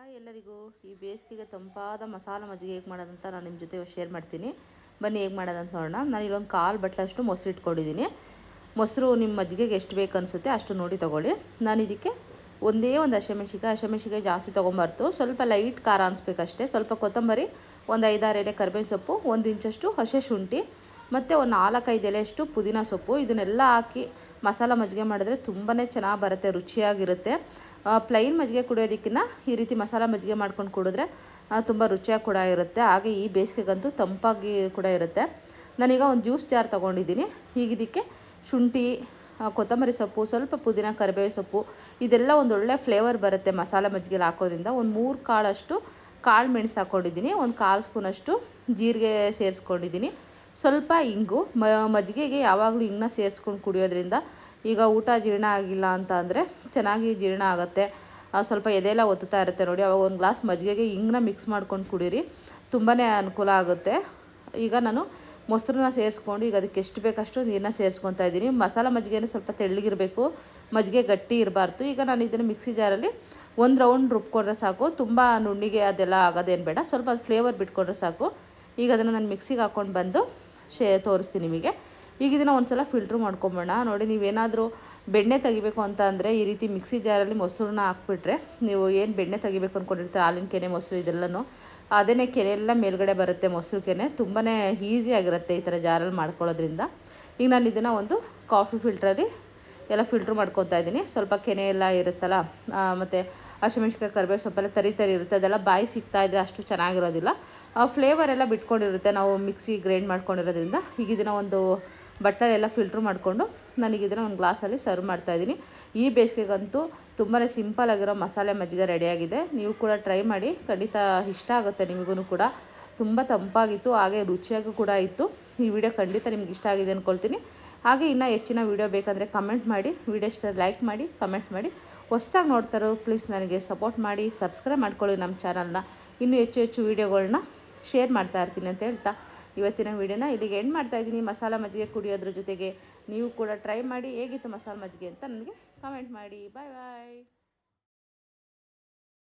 Hi ಎಲ್ಲರಿಗೂ ಈ ಬೇಸಿಗೆಗೆ ತಂಪಾದ ಮಸಾಲ ಮಜ್ಜಿಗೆ ಹೇಗೆ ಮಾಡೋದಂತ ನಾನು ನಿಮ್ಮ ಜೊತೆ ಶೇರ್ ಮಾಡ್ತೀನಿ. ಬನ್ನಿ ಹೇಗೆ ಮಾಡೋದಂತ ನೋಡೋಣ. ನಾನು ಇಲ್ಲೊಂದು 1/4 ಬಟ್ಲಷ್ಟು ಮೊಸರು ಇಟ್ಕೊಂಡಿದ್ದೀನಿ. ಮೊಸರು ನಿಮ್ಮ ಮಜ್ಜಿಗೆಗೆ ಎಷ್ಟು ಬೇಕು ಅನಿಸುತ್ತೆ ಅಷ್ಟು ನೋಡಿ ತೊಗೊಳ್ಳಿ. ನಾನು ಇದಕ್ಕೆ ಒಂದೇ ಒಂದು ಹಸಿಮೆಣ್ಸಿಕಾಯಿ ಜಾಸ್ತಿ ತೊಗೊಂಬಾರ್ದು, ಸ್ವಲ್ಪ ಲೈಟ್ ಖಾರ ಅನಿಸ್ಬೇಕಷ್ಟೇ. ಸ್ವಲ್ಪ ಕೊತ್ತಂಬರಿ, ಒಂದು 5-6 ಎಲೆ ಕರಿಬೇವಿನ ಸೊಪ್ಪು, 1 ಇಂಚಷ್ಟು ಹಸಿ ಶುಂಠಿ ಮತ್ತು ಒಂದು 4-5 ಎಲೆಯಷ್ಟು ಪುದೀನ ಸೊಪ್ಪು, ಇದನ್ನೆಲ್ಲ ಹಾಕಿ ಮಸಾಲ ಮಜ್ಜಿಗೆ ಮಾಡಿದ್ರೆ ತುಂಬಾ ಚೆನ್ನಾಗಿ ಬರುತ್ತೆ, ರುಚಿಯಾಗಿರುತ್ತೆ. ಪ್ಲೈನ್ ಮಜ್ಜಿಗೆ ಕುಡಿಯೋದಕ್ಕಿಂತ ಈ ರೀತಿ ಮಸಾಲ ಮಜ್ಜಿಗೆ ಮಾಡ್ಕೊಂಡು ಕುಡಿದ್ರೆ ತುಂಬ ರುಚಿಯಾಗಿ ಕೂಡ ಇರುತ್ತೆ. ಹಾಗೆ ಈ ಬೇಸಿಗೆಗಂತೂ ತಂಪಾಗಿ ಕೂಡ ಇರುತ್ತೆ. ನಾನೀಗ ಒಂದು ಜ್ಯೂಸ್ ಜಾರ್ ತೊಗೊಂಡಿದ್ದೀನಿ. ಈಗ ಇದಕ್ಕೆ ಶುಂಠಿ, ಕೊತ್ತಂಬರಿ ಸೊಪ್ಪು, ಸ್ವಲ್ಪ ಪುದೀನ, ಕರಿಬೇವು ಸೊಪ್ಪು, ಇದೆಲ್ಲ ಒಂದೊಳ್ಳೆ ಫ್ಲೇವರ್ ಬರುತ್ತೆ ಮಸಾಲ ಮಜ್ಜಿಗೆಲಿ ಹಾಕೋದ್ರಿಂದ. ಒಂದು 3 ಕಾಳಷ್ಟು ಕಾಳು ಮೆಣಸು ಹಾಕ್ಕೊಂಡಿದ್ದೀನಿ, ಒಂದು 1/4 ಸ್ಪೂನಷ್ಟು ಜೀರಿಗೆ ಸೇರಿಸ್ಕೊಂಡಿದ್ದೀನಿ, ಸ್ವಲ್ಪ ಇಂಗು. ಮಜ್ಜಿಗೆಗೆ ಯಾವಾಗಲೂ ಹಿಂಗನ್ನ ಸೇರಿಸ್ಕೊಂಡು ಕುಡಿಯೋದ್ರಿಂದ ಈಗ ಊಟ ಜೀರ್ಣ ಆಗಿಲ್ಲ ಅಂತ ಅಂದರೆ ಚೆನ್ನಾಗಿ ಜೀರ್ಣ ಆಗುತ್ತೆ. ಸ್ವಲ್ಪ ಎದೆಲ್ಲ ಒತ್ತುತ್ತಾ ಇರುತ್ತೆ ನೋಡಿ, ಅವಾಗ ಒಂದು ಗ್ಲಾಸ್ ಮಜ್ಜಿಗೆಗೆ ಹಿಂಗನ್ನ ಮಿಕ್ಸ್ ಮಾಡ್ಕೊಂಡು ಕುಡೀರಿ, ತುಂಬಾ ಅನುಕೂಲ ಆಗುತ್ತೆ. ಈಗ ನಾನು ಮೊಸರನ್ನ ಸೇರಿಸ್ಕೊಂಡು ಈಗ ಅದಕ್ಕೆ ಎಷ್ಟು ಬೇಕಷ್ಟು ನೀರನ್ನ ಸೇರಿಸ್ಕೊತಾ ಇದ್ದೀನಿ. ಮಸಾಲ ಮಜ್ಜಿಗೆನೂ ಸ್ವಲ್ಪ ತೆಳ್ಳಗಿರಬೇಕು, ಮಜ್ಜಿಗೆ ಗಟ್ಟಿ ಇರಬಾರ್ದು. ಈಗ ನಾನು ಇದನ್ನು ಮಿಕ್ಸಿ ಜಾರಲ್ಲಿ 1 ರೌಂಡ್ ರುಬ್ಕೊಂಡ್ರೆ ಸಾಕು, ತುಂಬ ನುಣ್ಣಿಗೆ ಅದೆಲ್ಲ ಆಗೋದೇನು ಬೇಡ, ಸ್ವಲ್ಪ ಅದು ಫ್ಲೇವರ್ ಬಿಟ್ಕೊಂಡ್ರೆ ಸಾಕು. ಈಗ ಅದನ್ನು ನಾನು ಮಿಕ್ಸಿಗೆ ಹಾಕ್ಕೊಂಡು ಬಂದು ತೋರಿಸ್ತೀನಿ ನಿಮಗೆ. ಈಗ ಇದನ್ನು ಒಂದು ಸಲ ಫಿಲ್ಟ್ರ್ ಮಾಡ್ಕೊಂಬೋಣ. ನೋಡಿ, ನೀವೇನಾದರೂ ಬೆಣ್ಣೆ ತೆಗಿಬೇಕು ಅಂತ ಅಂದರೆ ಈ ರೀತಿ ಮಿಕ್ಸಿ ಜಾರಲ್ಲಿ ಮೊಸರನ್ನ ಹಾಕ್ಬಿಟ್ರೆ, ನೀವು ಏನು ಬೆಣ್ಣೆ ತೆಗಿಬೇಕು ಅಂದ್ಕೊಂಡಿರ್ತೀರ, ಹಾಲಿನ ಕೆನೆ, ಮೊಸರು ಇದೆಲ್ಲನೂ ಅದೇ ಕೆನೆ ಎಲ್ಲ ಮೇಲ್ಗಡೆ ಬರುತ್ತೆ. ಮೊಸರು ಕೆನೆ ತುಂಬಾ ಈಸಿಯಾಗಿರುತ್ತೆ ಈ ಥರ ಜಾರಲ್ಲಿ ಮಾಡ್ಕೊಳ್ಳೋದ್ರಿಂದ. ಈಗ ನಾನು ಇದನ್ನು ಒಂದು ಕಾಫಿ ಫಿಲ್ಟ್ರಲ್ಲಿ ಎಲ್ಲ ಫಿಲ್ಟ್ರ್ ಮಾಡ್ಕೊತಾ ಇದ್ದೀನಿ. ಸ್ವಲ್ಪ ಕೆನೆ ಎಲ್ಲ ಇರುತ್ತಲ್ಲ, ಮತ್ತು ಹಸಿಮೆಣ್ಸಿಕಾಯಿ, ಕರಿಬೇವು ಸೊಪ್ಪೆಲ್ಲ ತರಿ ಇರುತ್ತೆ, ಅದೆಲ್ಲ ಬಾಯಿ ಸಿಗ್ತಾಯಿದ್ರೆ ಅಷ್ಟು ಚೆನ್ನಾಗಿರೋದಿಲ್ಲ, ಫ್ಲೇವರ್ ಎಲ್ಲ ಬಿಟ್ಕೊಂಡಿರುತ್ತೆ ನಾವು ಮಿಕ್ಸಿ ಗ್ರೈಂಡ್ ಮಾಡ್ಕೊಂಡಿರೋದ್ರಿಂದ. ಈಗ ಇದನ್ನು ಒಂದು ಬಟ್ಟಲೆಲ್ಲ ಫಿಲ್ಟ್ರ್ ಮಾಡಿಕೊಂಡು ನನಗೆ ಇದನ್ನು ಒಂದು ಗ್ಲಾಸಲ್ಲಿ ಸರ್ವ್ ಮಾಡ್ತಾಯಿದ್ದೀನಿ. ಈ ಬೇಸಿಗೆಗಂತೂ ತುಂಬಾ ಸಿಂಪಲಾಗಿರೋ ಮಸಾಲೆ ಮಜ್ಜಿಗೆ ರೆಡಿಯಾಗಿದೆ. ನೀವು ಕೂಡ ಟ್ರೈ ಮಾಡಿ, ಖಂಡಿತ ಇಷ್ಟ ಆಗುತ್ತೆ ನಿಮಗೂ ಕೂಡ. ತುಂಬ ತಂಪಾಗಿತ್ತು, ಹಾಗೆ ರುಚಿಯಾಗೂ ಕೂಡ ಇತ್ತು. ಈ ವಿಡಿಯೋ ಖಂಡಿತ ನಿಮ್ಗೆ ಇಷ್ಟ ಆಗಿದೆ ಅಂದ್ಕೊಳ್ತೀನಿ. ಹಾಗೆ ಇನ್ನೂ ಹೆಚ್ಚಿನ ವೀಡಿಯೋ ಬೇಕಂದರೆ ಕಮೆಂಟ್ ಮಾಡಿ, ವಿಡಿಯೋ ಇಷ್ಟ ಲೈಕ್ ಮಾಡಿ, ಕಮೆಂಟ್ಸ್ ಮಾಡಿ. ಹೊಸದಾಗಿ ನೋಡ್ತಾರೋ ಪ್ಲೀಸ್ ನನಗೆ ಸಪೋರ್ಟ್ ಮಾಡಿ, ಸಬ್ಸ್ಕ್ರೈಬ್ ಮಾಡ್ಕೊಳ್ಳಿ ನಮ್ಮ ಚಾನಲ್ನ. ಇನ್ನೂ ಹೆಚ್ಚು ವೀಡಿಯೋಗಳನ್ನ ಶೇರ್ ಮಾಡ್ತಾ ಇರ್ತೀನಿ ಅಂತ ಹೇಳ್ತಾ ಇವತ್ತಿನ ವೀಡಿಯೋನ ಇಲ್ಲಿಗೆ ಎಂಡ್ ಮಾಡ್ತಾಯಿದ್ದೀನಿ. ಮಸಾಲ ಮಜ್ಜಿಗೆ ಕುಡಿಯೋದ್ರ ಜೊತೆಗೆ ನೀವು ಕೂಡ ಟ್ರೈ ಮಾಡಿ, ಹೇಗಿತ್ತು ಮಸಾಲ ಮಜ್ಜಿಗೆ ಅಂತ ನನಗೆ ಕಮೆಂಟ್ ಮಾಡಿ. ಬಾಯ್ ಬಾಯ್.